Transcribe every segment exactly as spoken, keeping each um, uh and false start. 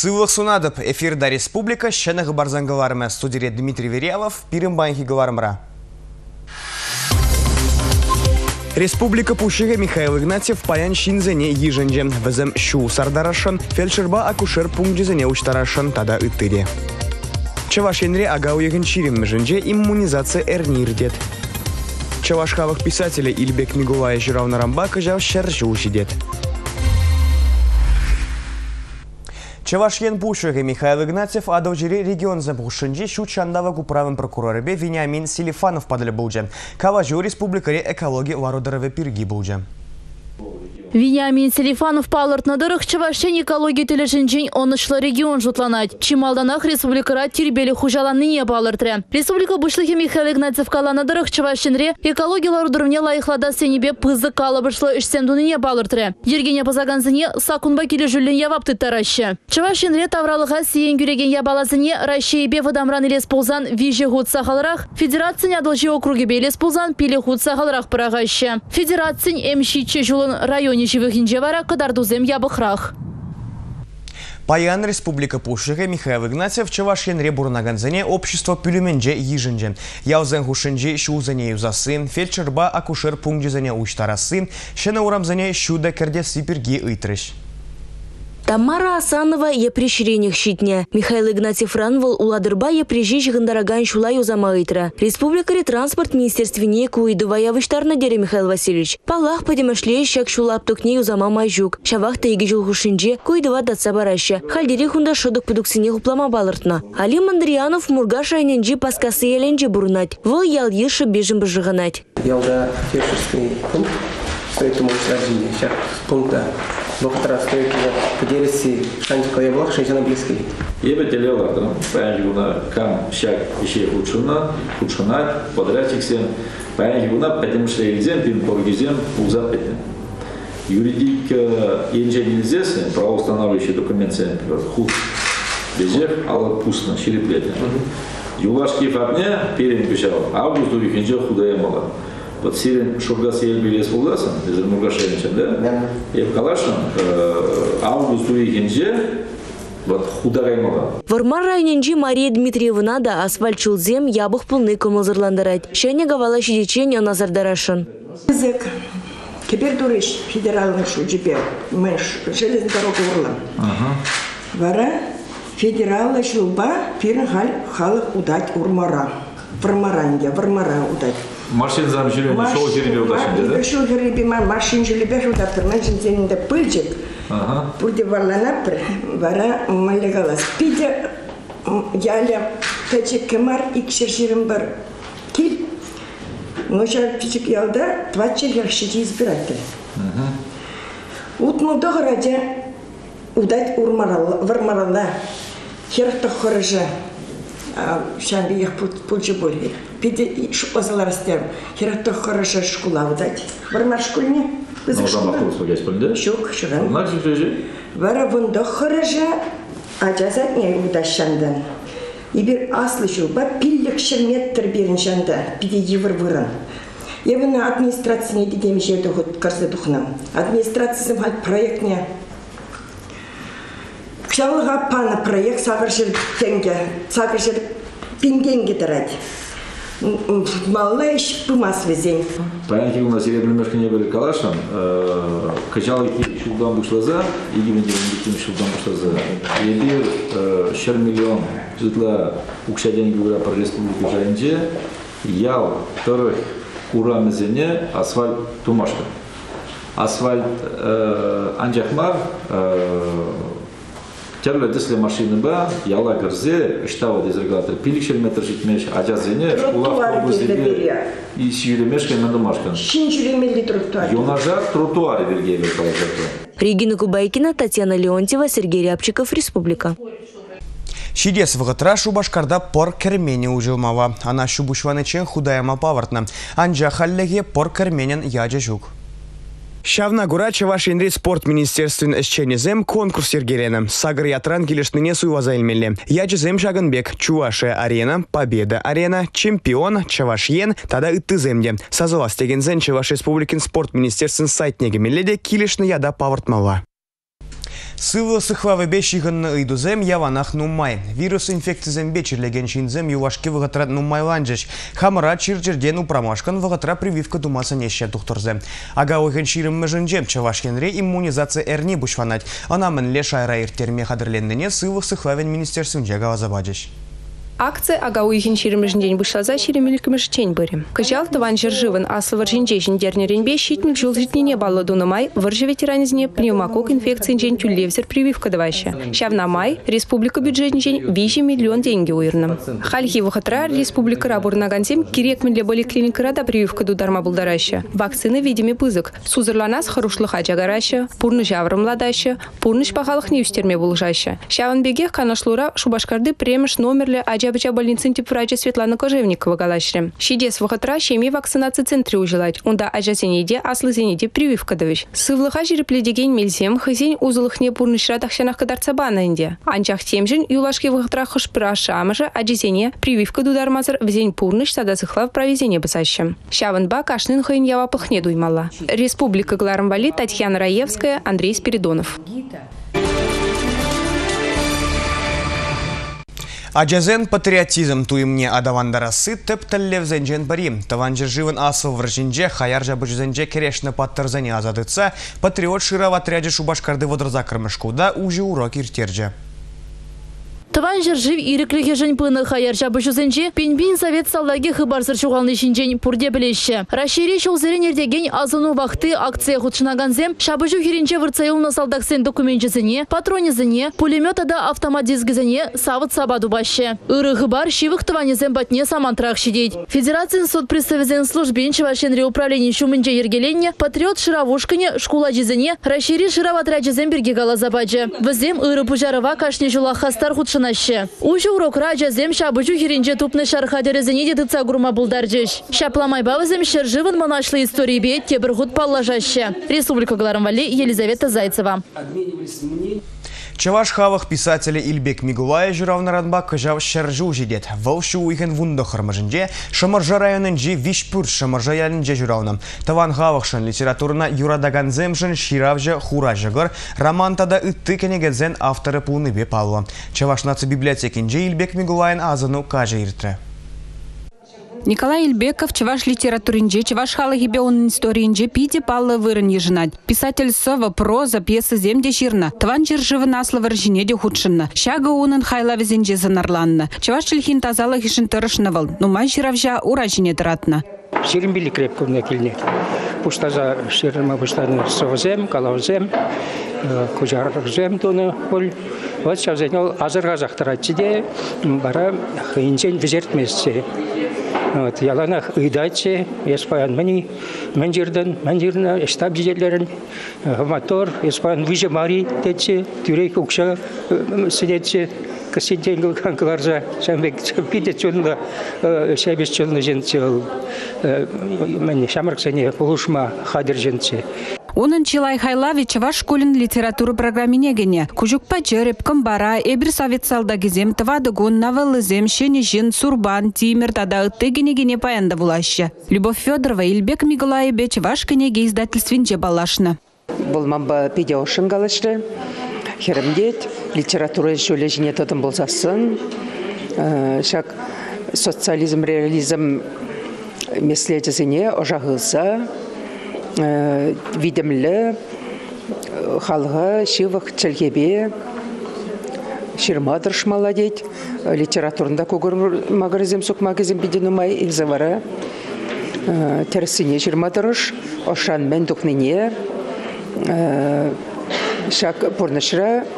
Сывлық сунадып, эфирда республика, шәнығы барзанғыларымы, студире Дмитрий Верьявов, пирімбайынхи ғыларымыра. Республика пушығы Михаил Игнатьев паян шинзене ежінже. Візім шу сардарашын, фельдшерба акушер пунктізене учтарашын тада үттіде. Чавашенре агау егін ширим жінже иммунизация әрнирдет. Чавашхавық писателі Ильбек Мигулая Жирауна Рамбака жау шәржі ушидет. Чавашен пушығы Михаил Игнатьев адавжире регион забушынже шу чандава управын прокурорыбе Вениамин Селифанов падылы бұлжа. Каважу республикаре экология вародарывы пирги бұлжа. Вениамин Селифанов палырт надырых Чавашен экология телешінжен онышлы регион жұтланать. Чималданах республикара тербелі хужаланныне палыртыры. Республика бұшлығы Михаил Игнатьев кала надырых Чавашенре экологиялар дұрывне лайықлада сенебе пызы калы бұшлы ішсендуныне палыртыры. Ергене пазаганзыне сакунба келі жүлін явапты тарашы. Чавашенре тавралыға сиен күреген ябалазыне Райшейбе вадамран елес ползан вижі худ сахалырақ, Федерациян адылжи округе белес ползан пилі худ сахалырақ пырағашы. Федерациян эмшиче жылын район Живыхинжевара кадардузем ябыхрах. Паян республика пушығы Михаил Игнатьев Чавашенре бурнаганзане общество пюлюменже ежінже. Яузен хушынже шузане юзасы, фельдшерба акушер пунктизане учтарасы, шена урамзане шуда кердеси пирги ытрыш. Тамара Асанова епрещренех щитня. Михаил Игнатьев ранвал уладырба епрежищ гындараган шулай узамаитра. Республикаре транспорт министерственне куидывая выштарна дере Михаил Васильевич. Палах подемашле щак шулап токне узама майжук. Шавахта иги жул хушинже куидыва датса бараща. Хальдери хунда шодок продуксине хуплама балыртна. Али Мандриянов мургаш айненджи паскасы еленджи бурнать. Вол ял еши бежим божиганать. Ялда фельдшерский пункт стоит ему учреждение. Сейчас пункта. Доктора стоит по деревси шанчика я благ шанчана близкий. Я бы делала, да, поэтому кам щак еще худшуна, худшунать, подрядчик всем, поэтому потому что экзем, пин по экзем, узапетен. Юридик инженер правоустанавливающий документы, худ, безех, але пустно, череплетен. Юлашки фабне переписал, август у них худая мала. Вот сирен шургас елбили исполгасан, из Мургашевича, да? И в Калашин август уикенде вот худая мала. Вармар районенджи Мария Дмитриевна да асфальт чулзем ябых полны комылзырландырать. Шене гавала щедичень он азардарашын. Язык. Теперь дурыш федеральный шуджипер. Мы железная дорога урла. Вара федеральный шулба пиргаль халых удать урмара. Вармаранья, вармара удать. Машин замжили, шоу жеребе удачен, да? Шоу жеребе, машин жеребе удатыр, машин жеребе пыльчик. Пуде варлана вара малегалас. Пиде яля печек кемар икшер жерем бар киль. Но сейчас печек ялда двадцать яршити избиратель. Утну дограде удать урмарала, вармарала. Херта хороша. Шамби их пульче боли. Пиде озаларастер. Херато хорошо школа удать. Вармар школьне. Ну, там автобус погас, да? Шок, шуран. Наксик лежи. Вара вундо хорошо, а жазат не удащандан. И бир аслышу, ба пиллик шерметтер берин шанда. Пиде евр выран. Я вона администрация не дедем еще это вот карсы духнам. Администрация хат проектне. Кшалыга пана проект сагыршыр тенге, сагыршыр пингенге тарать. Малыш пымас везень. Понятно, у нас я немножко не были калашем. Качал их шулдам бушлаза, и гимн гимн шулдам бушлаза. И бир шер миллион житла укша деньги говоря про республику Жанже. Ял вторых урамезене асфальт тумашка. Асфальт анжахмар. Терле десле машины ба, яла герзе, штава дезрегулятор пиликшер метр житмеш, а жазене школа автобусе и сюремешка на домашка. Шинчуремели тротуар. Юнажар тротуаре Вергееве положено. Регина Кубайкина, Татьяна Леонтьева, Сергей Рябчиков, Республика. Шидес вғытра шубашкарда пор кермени ужилмава. Она шубушванычен худаяма павартна. Анжа халлеге пор керменен яджа жук. Шавна гура Чавашенре спорт министерствен эсченезем конкурс ергелена. Сагр ятран келешныне суйваза элмелле. Яджезем Шагынбек, Чувашия арена, Победа арена, чемпион, Чавашьен, тада ыттыземде. Сазылас тегензен Чаваш республикин спорт министерствен сайтнеге мелледе келешны яда павартмала. Сывы сыхвавы бешигынны ыйдузем яванах нумай. Вирус инфекцизем бечерлеген шинзем юлашки вғытрат нумайланжыш. Хамыра чирчерден упрамашкан вғытра прививка думаса неше тухтырзем. Ага ойхен ширым mëжынжем чавашкенре иммунизация эрни бушванать. Она мінле шайра иртерме хадырлендене сывы сыхвавен министерствен гавазабаджыш. Акция агауи хинчиримежен день бышлаза ширемелькамеш чень бырем. Кажал таван жерживан аслы варжинжешен дернеренбе щитник жул житнине баллы дунамай варжи ветеранизне пневмокок инфекции день тюллевзер прививка даваща. Щавна май республика бюджетный день вище миллион деньги уирным. Хальхи вахатра республика рабурнагансем кирек милле поликлиника рада прививка дударма булдараща. Вакцины видими пызык. Сузырланас харушлыха джагараща, пурны жаврым ладаща, пурны шпахалых неустерме булжаща. Щаван бегех канашлура шубашкарды премеш номерле Аджабыча больницын тип врача Светлана Кожевникова галашрем. Шидес вахатра щеми вакцинация центре ужилать. Унда аджасенеде аслызенеде прививка давищ. Сывлыха жирепледеген мельзем хызень узылых не пурны шрадахщанах кадарцабана инде. Анчах темжен юлашки вахатра хышпыра шамажа аджасене прививка дудармазар взень пурныш садасыхла в провезение басащем. Щаванба кашнын хын ява пылхне дуймала. Республика Гларамвали, Татьяна Раевская, Андрей Спиридонов. Аджазен патриотизм туимне адавандарасы теп-тәллев зенжен бари. Таван жыржывын асыл варжинже, хаяр жабы жүзенже керешні паттырзане азадыца, патриот шыра в отряде шубашкарды водырза кырмышкуда уже урок иртерже. Таван жыржив ирекліге жын пыны хаяр жабы жүзенже, пенбейн совет салдаги хыбарсыр шуғалны шинжен пурде білеші. Рашири шолзерен ердеген азыну вақты акция худшынаганзем, шабы жу херенче вырцайылны салдаксен документжізіне, патронезіне, пулеметада автомат-дизгізіне савыт сабаду башы. Үрі хыбар шивых таванезем батне самантрах шидеть. Федерациян суд представезен службен чевашенре управление шумынже ергеленне, патриот шыравушкане, шкула жізіне, Рашири шыраватря жізен берге гала забаджы. Візем үрі пужарыва кашне жула хастар худшына. Уже урок раджа зем шабыжу херенже тупны шархадерезене дедыца гурма булдарджиш. Шапламай бавызем шерживын монашлы истории бе тебіргут паллажаще. Республика Гларамвали, Елизавета Зайцева. Чаваш хавах писателя Ильбек Мигулай журавна радбак кажав шержу жидет. Волшу уйген вунда хырмажынже, Шамаржа районынже вишпурт Шамаржа ялынже журавна. Таван хавахшын литературна юрадаганземшын ширавжа хуражыгыр, романтада ытты кенегедзен авторы пулны бе палла. Чаваш наци библиотекинже Ильбек Мигулайын азыну кажа иртре. Николай Ильбеков чаваш литературинже, чаваш халахибе он историинже пиде паллы вырын ежинать. Писатель сова, проза, пьеса земде ширна. Тван жирживы наслы варжинеде худшынна. Шага унын хайлавезенже занарланна. Чаваш чельхин тазалах ишин тырышнывал. Нумай жиравжа уражине тратна. Ширим крепко на кильне. Пуштаза ширма пуштаны совзем, калавзем, кужарзем тоны бол. Вот сейчас занял азырга захтаратчиде бара хинжен визертмессе. Вот яланах ыдаче, еспаян мани менжирден, менжирна штаб жерлерин мотор, еспаян виже мари тече, тюрек укша сидетче. Кассиденгл канкларжа, шамбек пиде чунда, шабес чунда женчел, мен шамарксене полушма хадер женче. Онын Чилай Хайлави чаваш школын литературы программинегене. Кужукпа череп, комбара, эбір совет салдагизем, тавадыгун, навалызем, шенежин, сурбан, тимер, тада ыттыгенегене паянда вулаща. Любовь Федорова, Ильбек Мигулаеве чаваш кенеге издательствинже балашна. Болмамба пидеошын галышты. Херемдет, литература жолежіне тотым болсасын. Шак социализм, реализм меслетізіне ожағылса, видімлі, халға, шивық чәлгебе, ширмадырш маладет, литературында көгір магазин, сұқ магазин беден ұмай илзавара, терсіне ширмадырш, ошан мен дұқнене, шак порнышыра,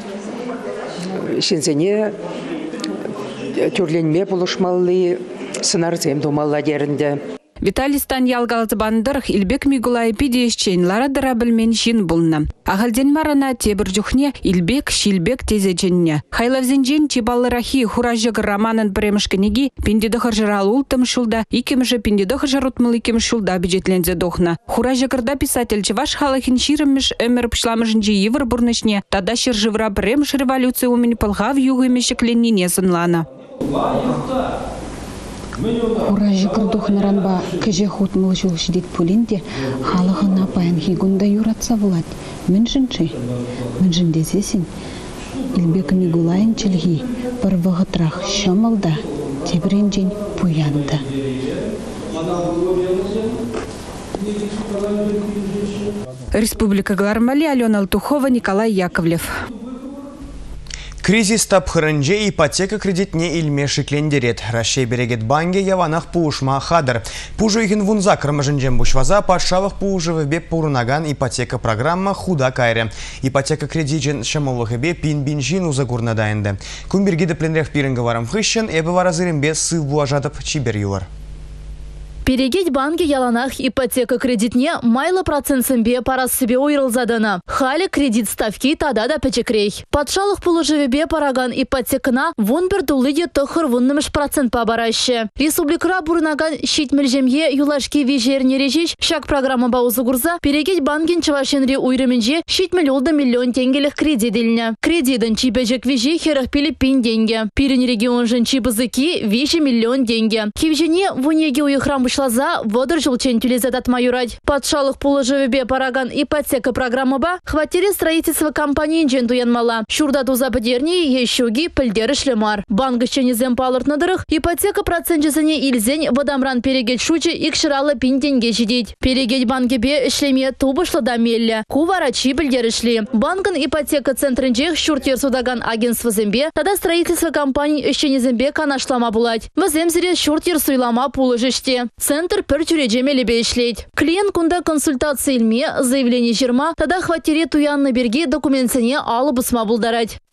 шензене түрленме бұлышмалы сынарзем думалла дерінде. Виталий Станьял Галзбандырх Ильбек Мигулай пидеещен ларадыра білмен шин бұлна. Ағалден марана тебір жүхне Ильбек Шилбек тезеченне. Хайлавзенжен чебалырахи хуражыгы романын премшкенеги пендедіғыр жырал ултым шулда, икемжі пендедіғыр жарутмыл икем шулда бюджетлензе дохна. Хуражыгырда писатель чеваш халахин ширемеш өмір пшламыжынжи евр бурнышне, тада шыржывра премш революция умен пылғав юғы мешекленіне сынлана. Уражи курдух наранба кеже хутмыл жул шидит пулинде халығына паян хигунда юратса влад. Мен жинчи, мен жиндесесин. Илбек мигулайын чилги бір вағытрах шамалда тебренжен пуянда. Республика Глармали, Алена Алтухова, Николай Яковлев. Кризис тапхырынже ипотека кредитне илме шиклендерет. Рашей берегет банге яванах пуушма хадыр. Пужуйхин вунза кырмыжынжен бушваза патшавых пуужывы бе пурунаган ипотека программа худа кайры. Ипотека кредитжен шамовых бе пин-бинжин узагурна дайынды. Кумбергиді пленрех пирінгі варым хыщен, эбі варазырым бе сыву ажатып чибер юлар. Перегеть банки яланах ипотека кредитне майлы процентсембе парас себе ойрылзадына. Хали кредит ставки тада да печекрей. Патшалық пулыжевебе параган ипотекана вон бір дулыде тұхыр вуннымыш процент пабараще. Республикра бурнаган щитмельжемье юлашки вижерне режиш шак программа баузы гурза перегеть банкин чавашенри уйрымінже щитмель олда миллион тенгелих кредидельня. Кредидын чибежек вижи херах пили пин деньги. Пирин регион жын чибызыки вижи миллион деньги. Кивжене вунеге уйхрам шлаза водыр жылчен тюлезадат майурать. Патшалық пулы живебе параган ипотека программы ба хватили строительство компании дженту янмала. Шурда туза бедерни ещуги пыльдеры шлемар. Банк ищенезем палыртнадырых ипотека процентжесіне илзень водамран перегет шучи икширалы пин деньге жидеть. Перегет банкебе шлеме тубышлы да мелле. Куварачи пыльдеры шли. Банкын ипотека центрынжех шуртер судаган агентство зембе, тогда строительство компании ищенезембе канашлама булать. Ваземзере шуртер суйлама пулы жеште. Центр пір тюреджемелі бейшлейд. Клиент кунда консультация илме, заявление жерма, тогда хватире туянны берге документсене алып усма булдарать.